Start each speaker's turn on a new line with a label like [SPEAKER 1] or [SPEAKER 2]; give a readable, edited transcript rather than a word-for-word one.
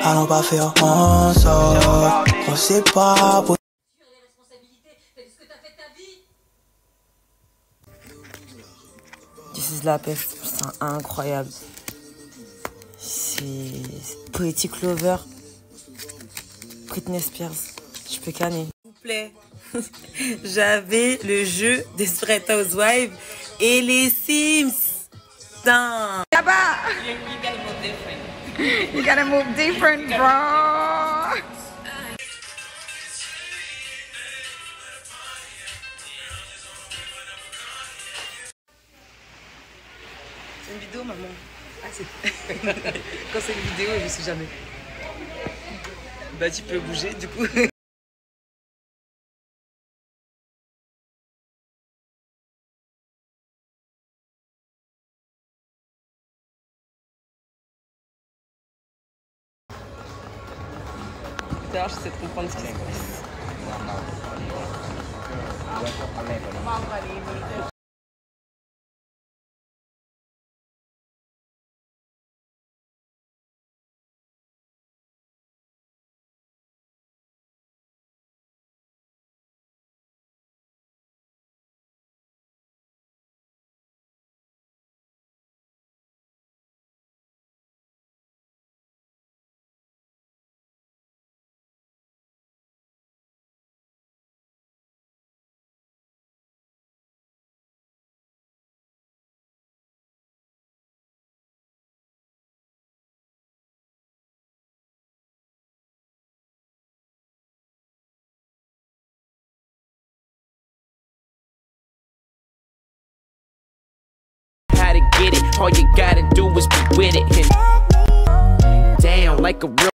[SPEAKER 1] allons pas faire ensemble. On sait pas pour...
[SPEAKER 2] This is la peste, c'est incroyable. C'est Poetic Lover, Britney Spears. Je peux canner. S'il vous plaît. J'avais le jeu Desperate Housewives et les Sims. Putain. Là-bas. You gotta move different, bro. C'est une vidéo, maman. Ah, c'est... Quand c'est une vidéo, je sais jamais. Bah, tu peux bouger, du coup. D'ailleurs, j'essaie de comprendre ce qui se passe.
[SPEAKER 3] Get it, all you gotta do is be with it. And damn, like a real